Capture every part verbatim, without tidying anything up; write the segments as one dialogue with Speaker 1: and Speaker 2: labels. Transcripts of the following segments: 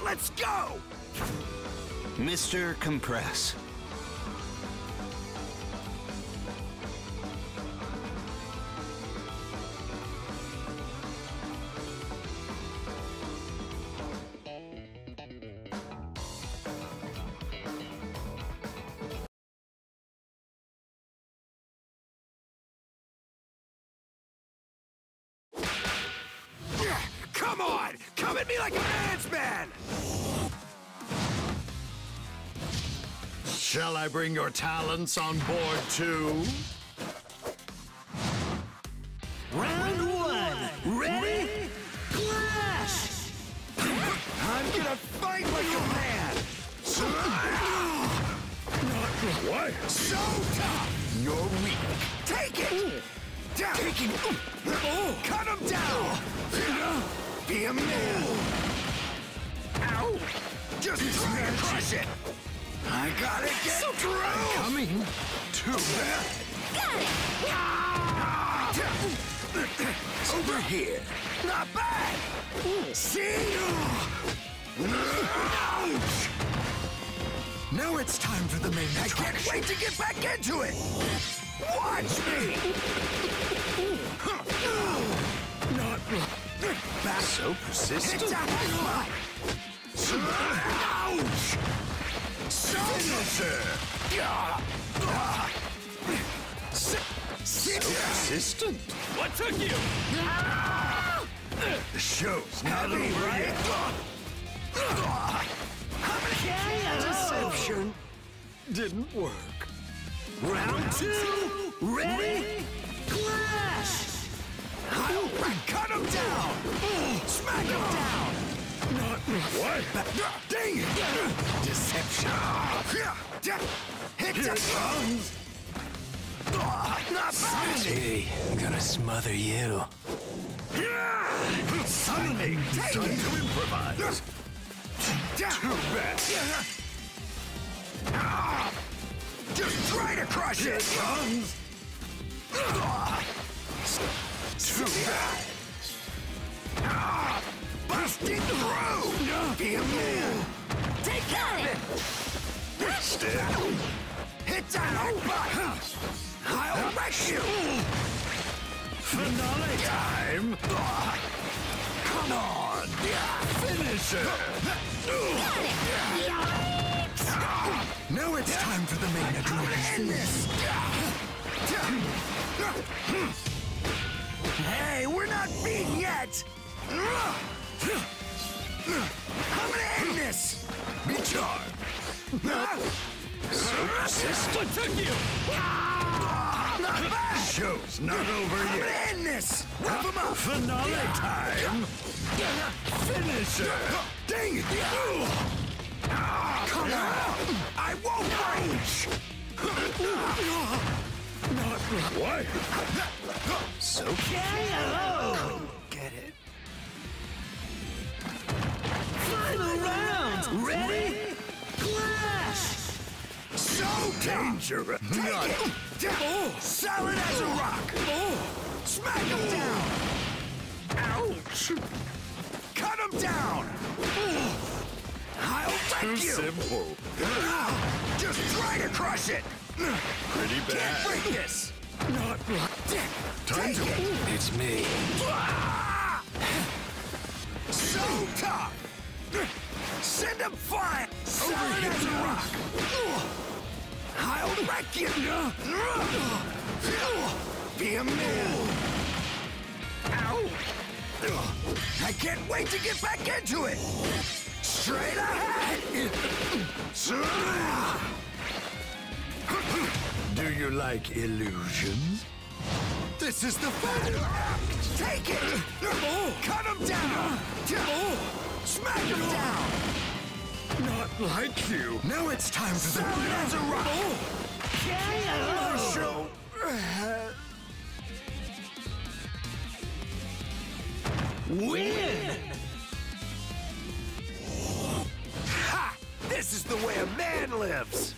Speaker 1: Let's go!
Speaker 2: Mister Compress.
Speaker 1: Come on! Come at me like a man's man!
Speaker 3: Shall I bring your talents on board too?
Speaker 1: Round one! Ready? Clash! I'm gonna fight like a man!
Speaker 3: What?
Speaker 1: So tough!
Speaker 3: You're weak.
Speaker 1: Take it! Down! Taking... Cut him down! Be a man! Ow! Just try to crush it! I gotta get so through!
Speaker 3: Coming. Too bad.
Speaker 1: Got it! Over here! Not bad! See? Ouch! Now it's time for the main I attraction. Can't wait to get back into it! Watch me! Not back.
Speaker 3: So persistent.
Speaker 1: It's a headbutt! Ouch! So
Speaker 3: Finisher.
Speaker 1: So
Speaker 3: persistent.
Speaker 1: What took you?
Speaker 3: The show's not
Speaker 1: Heavy,
Speaker 3: over
Speaker 1: right?
Speaker 3: yet. Deception didn't work.
Speaker 1: Round two! Ready? Clash! I'll cut him down! Smack him down!
Speaker 3: Not what?
Speaker 1: Dang it! Deception! Hit the bones! Not bad!
Speaker 4: Hey, I'm gonna smother you.
Speaker 3: Suddenly, time to improvise.
Speaker 1: Too bad! Just try to crush it!
Speaker 3: Comes.
Speaker 1: Too bad! Busting through! Be a man! Take care of it!
Speaker 3: Still.
Speaker 1: Hit that old butt! I'll wreck you!
Speaker 3: Finale time.
Speaker 1: Come on!
Speaker 3: Finisher.
Speaker 1: Now it's time for the main attraction. Hey, we're not beaten yet! I'm gonna end this! Be charmed!
Speaker 3: So persistent.
Speaker 1: What took you? Not bad!
Speaker 3: Show's not over
Speaker 1: I'm
Speaker 3: yet.
Speaker 1: gonna end this! Wrap him up!
Speaker 3: Finale time. Finisher.
Speaker 1: Dang it! Come on! I won't reach!
Speaker 3: Not what?
Speaker 1: So K O! Get it? Final round! Ready? Clash! So
Speaker 3: Dangerous.
Speaker 1: Take
Speaker 3: Not.
Speaker 1: it! Oh. Solid as a rock! Oh. Smack him down! Ouch! Cut him down! Oh. I'll
Speaker 3: Too
Speaker 1: wreck you!
Speaker 3: simple.
Speaker 1: Just try to crush it!
Speaker 3: Pretty
Speaker 1: Can't
Speaker 3: bad.
Speaker 1: break this!
Speaker 3: Not
Speaker 1: Time to...
Speaker 4: It's me.
Speaker 1: So tough! Send him flying! Solid as a rock! I'll wreck you! Be a man! Ow! I can't wait to get back into it! Straight ahead!
Speaker 3: Do you like illusions?
Speaker 1: This is the final act! Take it! Oh. Cut him down! Oh. Smack him down!
Speaker 3: Not like you.
Speaker 1: Now it's time for the... Solid as a rock! Oh. Show! Win! Ha! This is the way a man lives!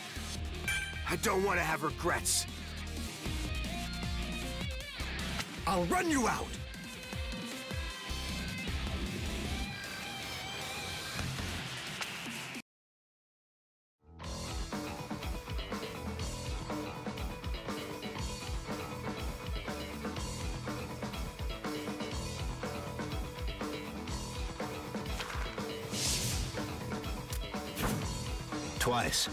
Speaker 1: I don't want to have regrets. I'll run you out!
Speaker 2: Twice.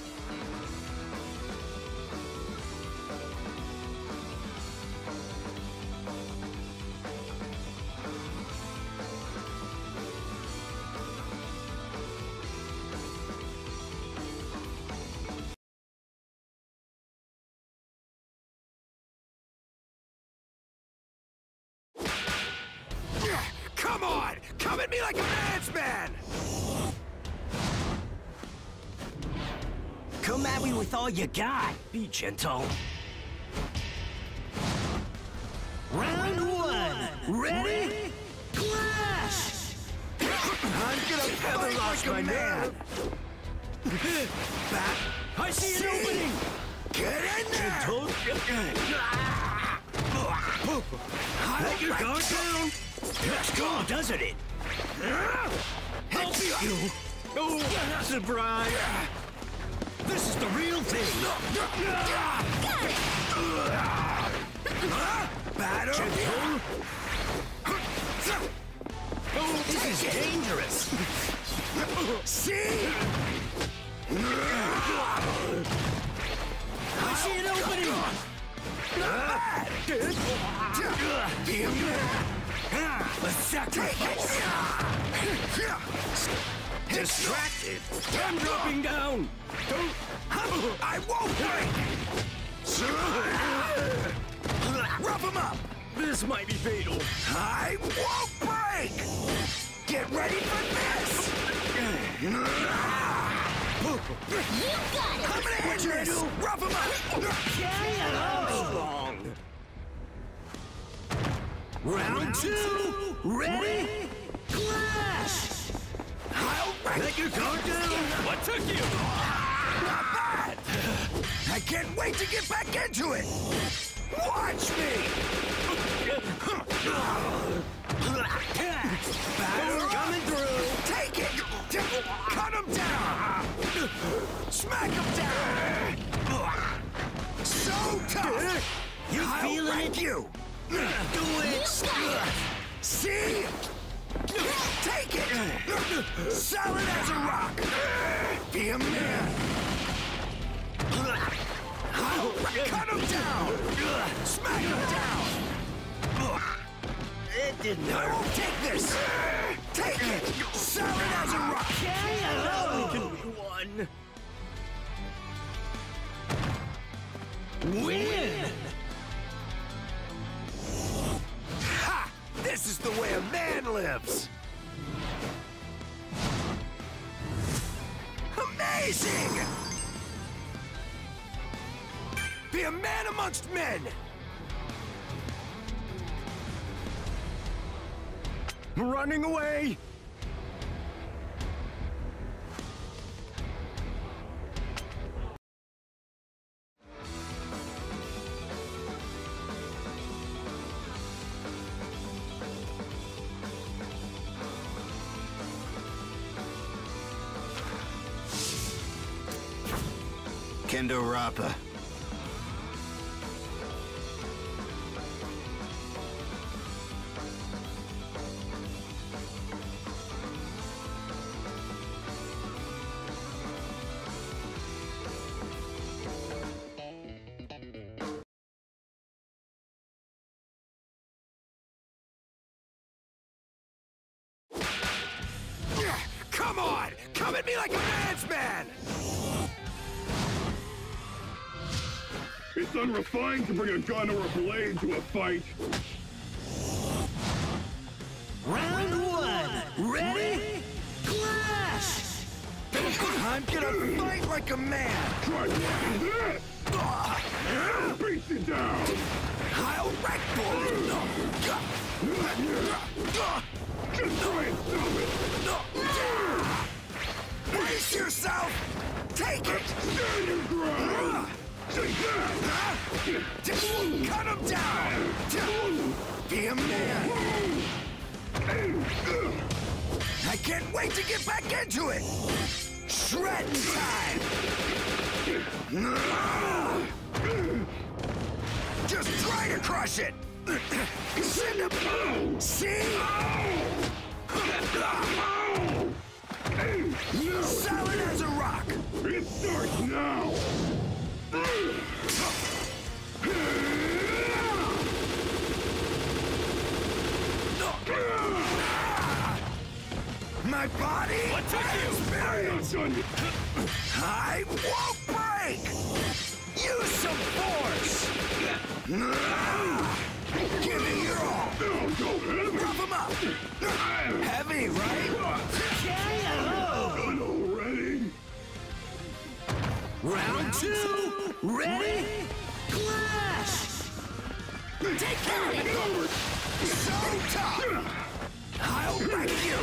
Speaker 1: Come on! Come at me like a man's man!
Speaker 5: Come at me with all you got. Be gentle. Round one. Ready? Clash!
Speaker 1: I'm gonna feather like a man! Back!
Speaker 5: I see an opening!
Speaker 1: Get in there!
Speaker 5: Let your guard down! Looks cool, doesn't it?
Speaker 1: Help you!
Speaker 5: Oh, surprise! This is the real thing!
Speaker 1: Batter!
Speaker 5: Oh, this is dangerous!
Speaker 1: See?
Speaker 5: I see an opening!
Speaker 1: Be a man!
Speaker 5: A sacrifice! Distracted! I'm dropping down! Don't...
Speaker 1: I won't break! Rough him up!
Speaker 5: This might be fatal.
Speaker 1: I won't break! Get ready for this!
Speaker 6: You got it!
Speaker 1: I'm gonna hit this! Rough him up!
Speaker 5: How long? Round two! Ready? Clash!
Speaker 1: I'll wreck
Speaker 5: Let your guard down! What took you?
Speaker 1: Not bad! I can't wait to get back into it! Watch me! Batter
Speaker 5: Coming through!
Speaker 1: Take it! Cut him down! Smack him down! So tough!
Speaker 5: You
Speaker 1: I'll
Speaker 5: feeling
Speaker 1: wreck
Speaker 5: it?
Speaker 1: you!
Speaker 5: Do it!
Speaker 1: See? Take it! Solid as a rock! Be a man! I'll cut him down! Smack him down!
Speaker 5: It didn't
Speaker 1: I
Speaker 5: hurt.
Speaker 1: won't take this! Take it! Solid as a rock!
Speaker 5: Only can be one. Win!
Speaker 1: Ha! This is the way a man lives! Amazing! Be a man amongst men!
Speaker 3: Running away!
Speaker 2: Kendo Rappa.
Speaker 1: Come on! Come at me like a man's man!
Speaker 3: It's unrefined to bring a gun or a blade to a fight.
Speaker 5: Round one! Ready? Clash!
Speaker 1: I'm gonna fight like a man!
Speaker 3: Try blocking this!
Speaker 1: Ah,
Speaker 3: Beats you down!
Speaker 1: I'll wreck you!
Speaker 3: Just try and stop it!
Speaker 1: Brace yourself! Take it!
Speaker 3: Stand your ground! Take that!
Speaker 1: Cut him down! Be a man! I can't wait to get back into it! Shredding time! Just try to crush it! Send up! See? Solid as a rock!
Speaker 3: It starts now!
Speaker 1: My body!
Speaker 5: What took you?
Speaker 1: Experience! I won't break! Use some force! Give it your all!
Speaker 3: No, go heavy!
Speaker 1: Prop him up! Heavy, right?
Speaker 3: Done already?
Speaker 5: Round two! Ready? Clash!
Speaker 1: Take care of it! So tough! I'll wreck you!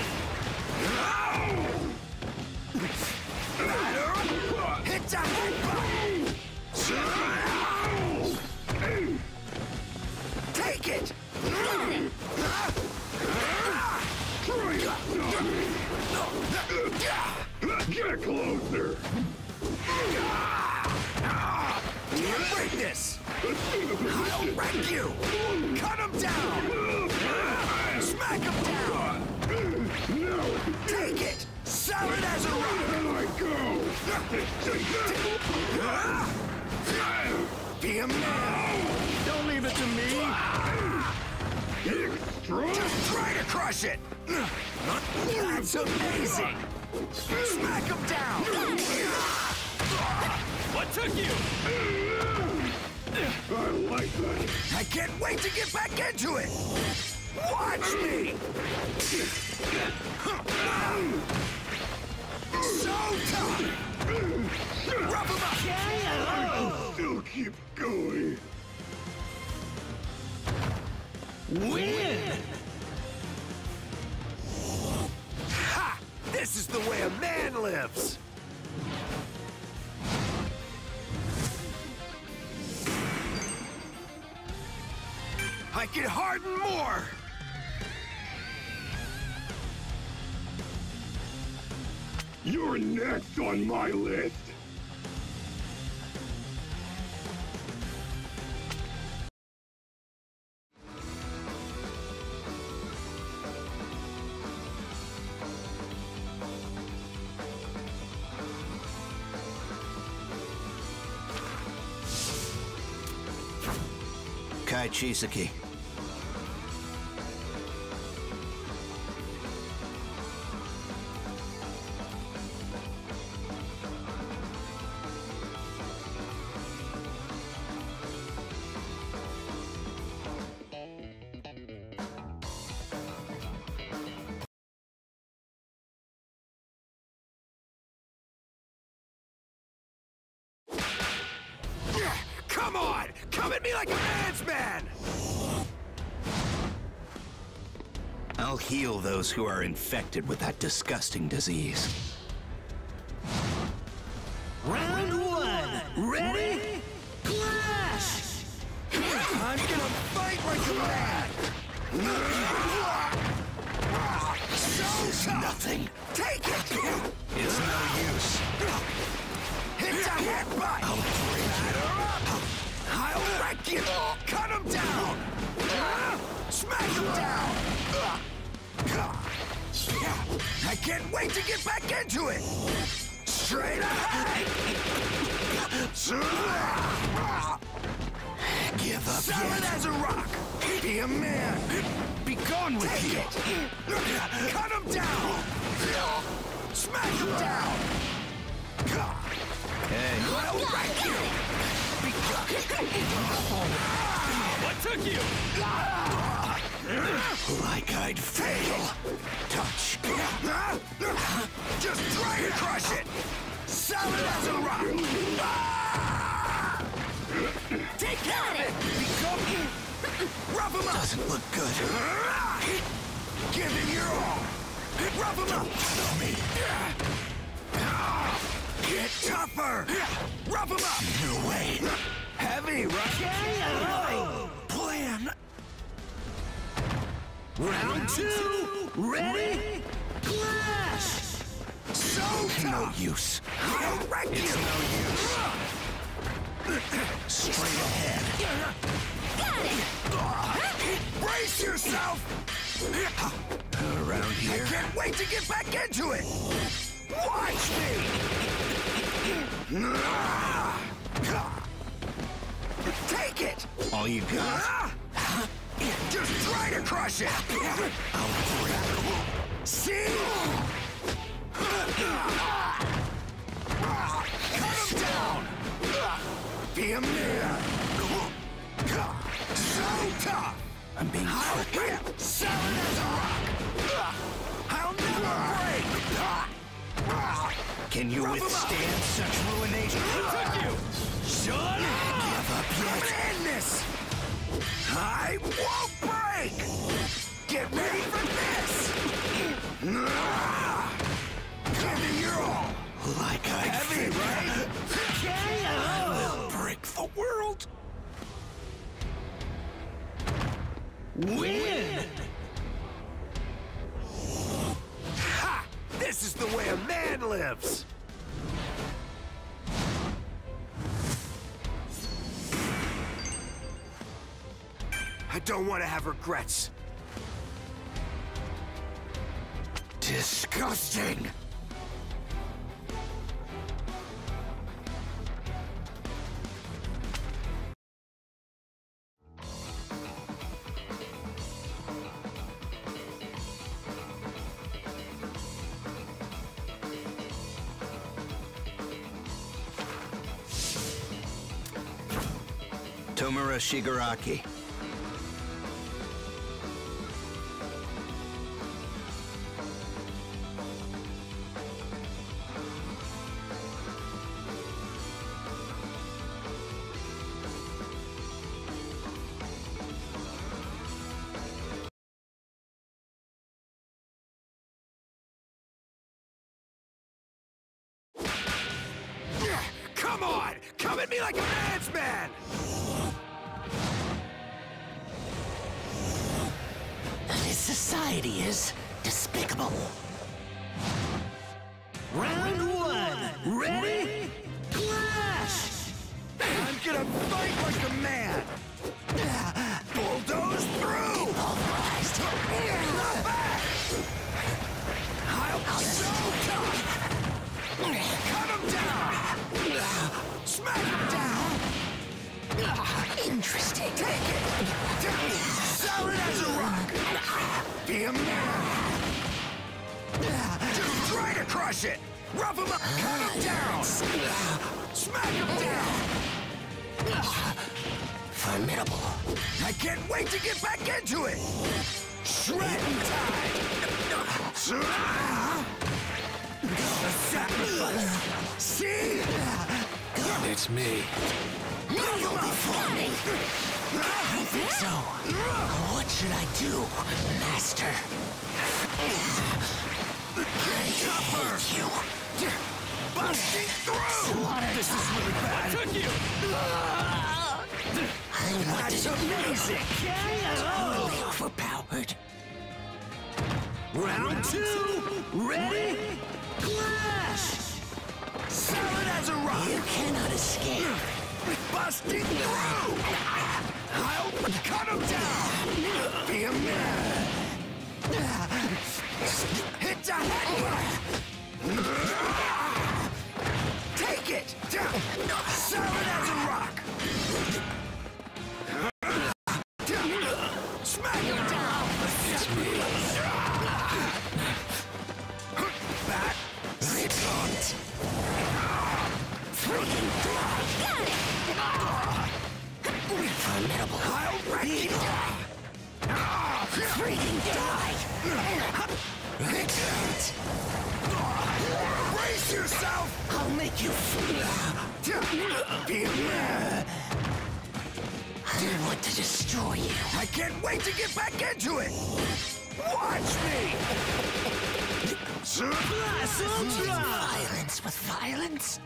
Speaker 1: Batter! Hit the headbutt! Take it!
Speaker 3: Get closer!
Speaker 1: Can't break this! I'll wreck you! Cut him down! Smack him down!
Speaker 3: Now,
Speaker 1: Take it! Solid as a rock!
Speaker 3: there I go!
Speaker 1: Be a man!
Speaker 5: Don't leave it to me!
Speaker 3: Extra!
Speaker 1: Just try to crush it! That's amazing! Smack him down!
Speaker 5: What took you?
Speaker 3: I like that!
Speaker 1: I can't wait to get back into it! Watch me! So tough! Rub him up!
Speaker 3: Still keep going!
Speaker 5: Win!
Speaker 1: Ha! This is the way a man lives! I can harden more!
Speaker 3: You're next on my list!
Speaker 2: Kai Chisaki.
Speaker 1: Come on! Come at me like a man's man!
Speaker 2: I'll heal those who are infected with that disgusting disease.
Speaker 5: Round one! Ready? Clash!
Speaker 1: I'm gonna fight like a man! So tough!
Speaker 2: Nothing.
Speaker 1: Take it!
Speaker 2: It's no use.
Speaker 1: Hit the headbutt!
Speaker 2: I'll break
Speaker 1: Batter up! I'll wreck you! Cut him down! Smack him down! I can't wait to get back into it! Straight ahead!
Speaker 2: Give up
Speaker 1: Solid
Speaker 2: yet.
Speaker 1: as a rock! Be a man!
Speaker 2: Be gone with
Speaker 1: Take
Speaker 2: you.
Speaker 1: it! Cut him down! Smack him down!
Speaker 2: Hey,
Speaker 1: I'll wreck you!
Speaker 5: What took you?
Speaker 2: like I'd fail. Touch.
Speaker 1: Just try to crush it! Solid as a rock! Take care of it! Rub him up!
Speaker 2: Doesn't look good.
Speaker 1: Give it your all! Rub him up!
Speaker 2: Follow me.
Speaker 1: Get tougher! Rub him up!
Speaker 2: No way.
Speaker 1: Heavy, right? Plan!
Speaker 5: Round two. Ready? Clash!
Speaker 1: So
Speaker 2: No
Speaker 1: tough!
Speaker 2: use.
Speaker 1: I'll wreck
Speaker 2: It's
Speaker 1: you!
Speaker 2: no use. Straight ahead.
Speaker 1: Brace yourself!
Speaker 2: Around
Speaker 1: I
Speaker 2: here.
Speaker 1: can't wait to get back into it! Watch me! Take it!
Speaker 2: All you got?
Speaker 1: Just try to crush it! See? Cut him down! Be a man! So tough!
Speaker 2: I'm being
Speaker 1: I'll
Speaker 2: quick.
Speaker 1: hit solid as a rock! I'll never break!
Speaker 2: Can you
Speaker 1: Rough 'em up.
Speaker 2: withstand such ruination?
Speaker 1: Shut up!
Speaker 2: Give up
Speaker 1: I'm
Speaker 2: yet.
Speaker 1: gonna end this! I won't break! Get ready for this! Give me your all!
Speaker 2: Like I
Speaker 1: Heavy, right?
Speaker 2: I will break the world.
Speaker 5: Win!
Speaker 1: Ha! This is the way a man lives! I don't want to have regrets. Disgusting!
Speaker 2: Tomura Shigaraki.
Speaker 1: Come on! Come at me like a man's man!
Speaker 6: This society is despicable.
Speaker 5: Round one. Ready? Clash!
Speaker 1: I'm gonna fight like a man! Bulldoze through!
Speaker 6: Pulverized.
Speaker 1: Not back! I'll be so tough! Cut him down! Smack him down!
Speaker 6: Interesting.
Speaker 1: Take it! Solid as a rock! Be a man! Just try to crush it! Rough him up! Cut him down! Smack him down!
Speaker 6: Formidable.
Speaker 1: I can't wait to get back into it! Shredding time! The sacrifice! See?
Speaker 4: It's me.
Speaker 6: You'll be for me. I think so. What should I do, Master? I hate you.
Speaker 1: Busting through!
Speaker 6: This is really bad.
Speaker 1: Took you!
Speaker 6: I'm what
Speaker 1: That's
Speaker 6: did
Speaker 1: amazing!
Speaker 6: totally overpowered.
Speaker 5: Round two. Ready? Clash!
Speaker 1: Solid as a rock!
Speaker 6: You cannot escape.
Speaker 1: Busting through! I'll cut him down! Be a man! Hit the head! Take it! Solid as a rock! Smack him down!
Speaker 4: It's me.
Speaker 1: Back!
Speaker 6: Repent. Freaking die. Got it. Formidable.
Speaker 1: I'll wreck you!
Speaker 6: Freaking die. Repent.
Speaker 1: Brace yourself!
Speaker 6: I'll make you free.
Speaker 1: Be a man!
Speaker 6: I want to destroy you.
Speaker 1: I can't wait to get back into it! Watch me!
Speaker 5: Blast Ultra!
Speaker 6: Violence with violence?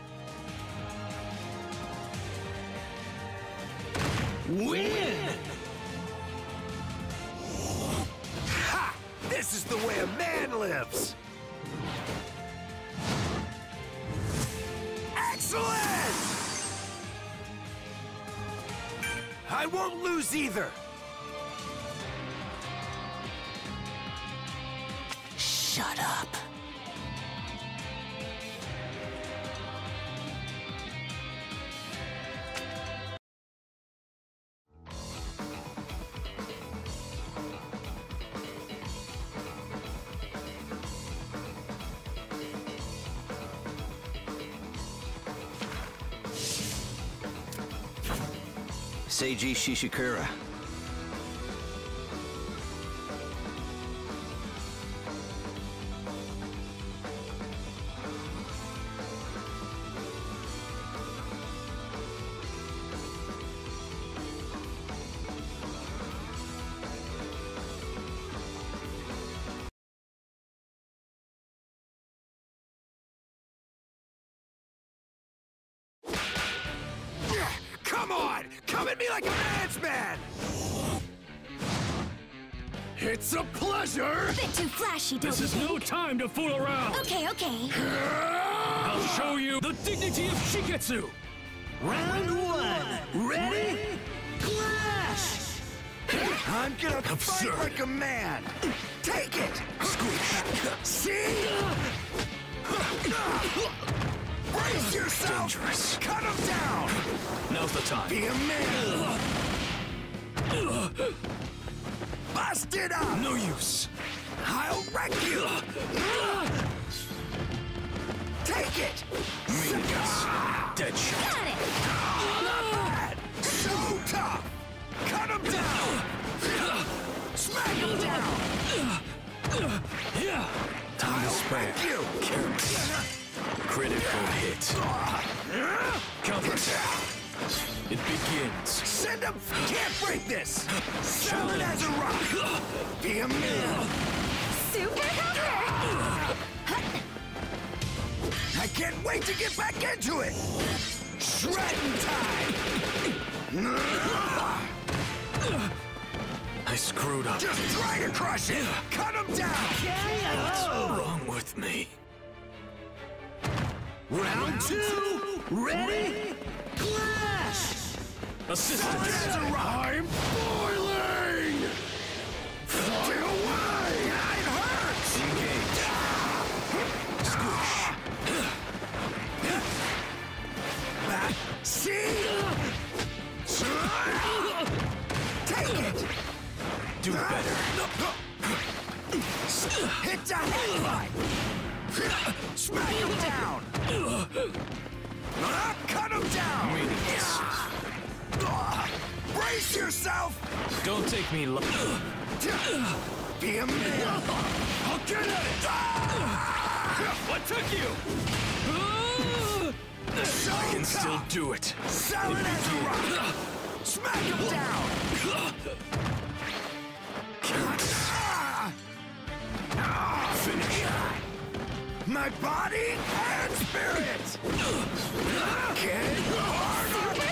Speaker 5: Win!
Speaker 1: won't lose either!
Speaker 6: Shut up.
Speaker 2: Seiji Shishikura.
Speaker 1: Come on! Come at me like a man's man!
Speaker 5: It's a pleasure!
Speaker 7: A bit too flashy, don't
Speaker 5: This
Speaker 7: you
Speaker 5: is
Speaker 7: think?
Speaker 5: no time to fool around!
Speaker 7: Okay, okay.
Speaker 5: I'll show you the dignity of Shiketsu!
Speaker 1: Round one! Ready? Clash! I'm gonna
Speaker 5: Absurd.
Speaker 1: fight like a man! Take it! See? Brace yourself!
Speaker 5: Dangerous.
Speaker 1: Cut him down!
Speaker 5: Now's the time.
Speaker 1: Be a man! Bust it up!
Speaker 5: No use.
Speaker 1: I'll wreck you! Take it!
Speaker 5: Meaningless. Dead shot.
Speaker 7: Got it!
Speaker 1: Not bad! So tough! Cut him down! Smack him down!
Speaker 5: Yeah. Time to
Speaker 1: I'll
Speaker 5: spare.
Speaker 1: wreck you!
Speaker 5: Careless. Critical hit. Counter attack. It begins.
Speaker 1: Send him! Can't break this! Solid as a rock! Be a man!
Speaker 7: Super counter!
Speaker 1: I can't wait to get back into it! Shredding time!
Speaker 5: I screwed up.
Speaker 1: Just try to crush it! Cut him down!
Speaker 5: What's wrong with me?
Speaker 1: Round two! Ready? Clash!
Speaker 5: Assistance.
Speaker 1: As a rock! I'm boiling! Get away! It hurts!
Speaker 5: Engage. Squish.
Speaker 1: Back! See? Take it!
Speaker 5: Do better.
Speaker 1: Hit the headline! Smack him down! Ah, cut him down!
Speaker 5: Meaningless.
Speaker 1: Ah, brace yourself!
Speaker 5: Don't take me lo-
Speaker 1: Be a man!
Speaker 5: I'll get at it! What took you?
Speaker 1: So
Speaker 5: I can
Speaker 1: tough.
Speaker 5: still do it.
Speaker 1: Solid as a rock! Smack him down! Ah,
Speaker 5: Finish.
Speaker 1: my body and spirit! Get harder!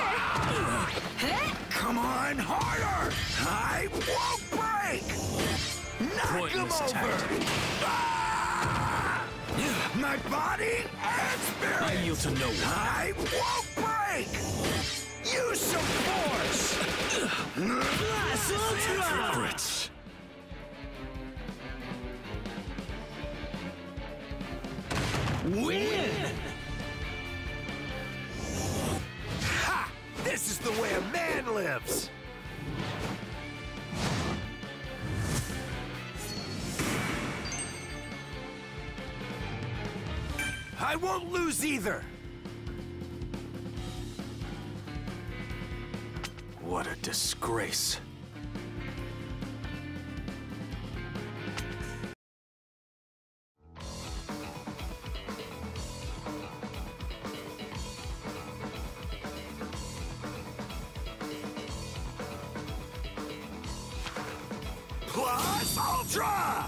Speaker 1: Come on, harder! I won't break! Knock him
Speaker 5: Pointless
Speaker 1: over!
Speaker 5: tactic.
Speaker 1: Ah! My body and spirit!
Speaker 5: I yield to no one.
Speaker 1: I won't break! Use some force!
Speaker 5: Regrets.
Speaker 1: Win! Ha! This is the way a man lives! I won't lose either!
Speaker 5: What a disgrace.
Speaker 1: Plus Ultra!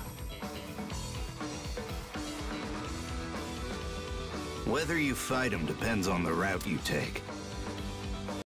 Speaker 2: Whether you fight him depends on the route you take.